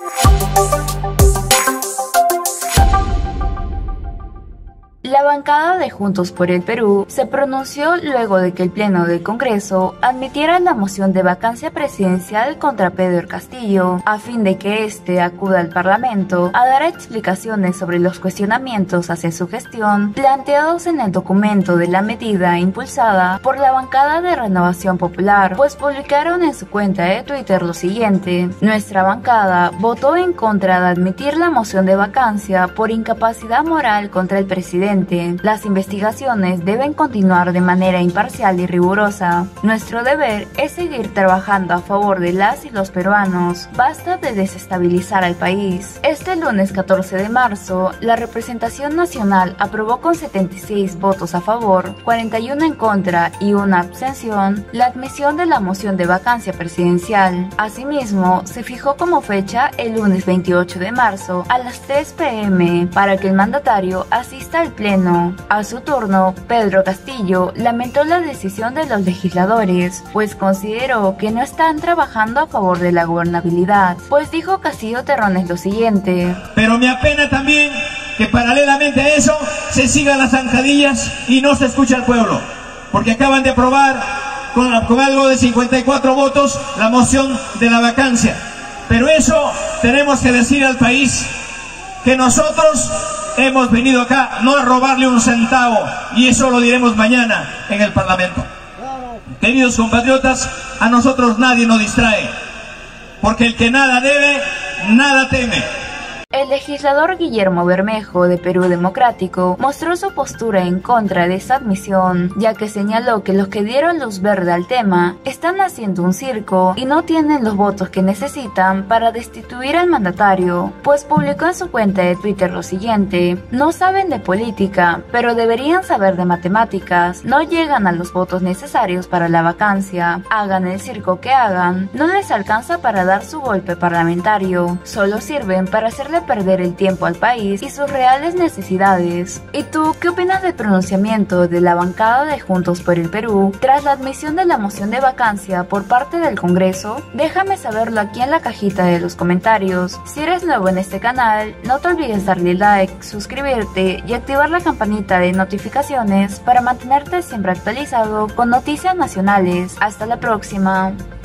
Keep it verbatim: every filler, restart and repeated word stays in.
La bancada de Juntos por el Perú se pronunció luego de que el Pleno del Congreso admitiera la moción de vacancia presidencial contra Pedro Castillo, a fin de que éste acuda al Parlamento a dar explicaciones sobre los cuestionamientos hacia su gestión planteados en el documento de la medida impulsada por la bancada de Renovación Popular, pues publicaron en su cuenta de Twitter lo siguiente: nuestra bancada votó en contra de admitir la moción de vacancia por incapacidad moral contra el presidente. Las investigaciones deben continuar de manera imparcial y rigurosa. Nuestro deber es seguir trabajando a favor de las y los peruanos. Basta de desestabilizar al país. Este lunes catorce de marzo, la representación nacional aprobó con setenta y seis votos a favor, cuarenta y uno en contra y una abstención la admisión de la moción de vacancia presidencial. Asimismo, se fijó como fecha el lunes veintiocho de marzo a las tres pe eme para que el mandatario asista al Pleno. A su turno, Pedro Castillo lamentó la decisión de los legisladores, pues consideró que no están trabajando a favor de la gobernabilidad, pues dijo Castillo Terrones lo siguiente: pero me apena también que paralelamente a eso se sigan las zancadillas y no se escucha al pueblo, porque acaban de aprobar con, con algo de cincuenta y cuatro votos la moción de la vacancia, pero eso tenemos que decir al país que nosotros hemos venido acá no a robarle un centavo, y eso lo diremos mañana en el Parlamento. Queridos compatriotas, a nosotros nadie nos distrae, porque el que nada debe, nada teme. El legislador Guillermo Bermejo, de Perú Democrático, mostró su postura en contra de esa admisión, ya que señaló que los que dieron luz verde al tema están haciendo un circo y no tienen los votos que necesitan para destituir al mandatario, pues publicó en su cuenta de Twitter lo siguiente: no saben de política, pero deberían saber de matemáticas, no llegan a los votos necesarios para la vacancia, hagan el circo que hagan, no les alcanza para dar su golpe parlamentario, solo sirven para hacerle perder el tiempo al país y sus reales necesidades. ¿Y tú qué opinas del pronunciamiento de la bancada de Juntos por el Perú tras la admisión de la moción de vacancia por parte del Congreso? Déjame saberlo aquí en la cajita de los comentarios. Si eres nuevo en este canal, no te olvides darle like, suscribirte y activar la campanita de notificaciones para mantenerte siempre actualizado con noticias nacionales. Hasta la próxima.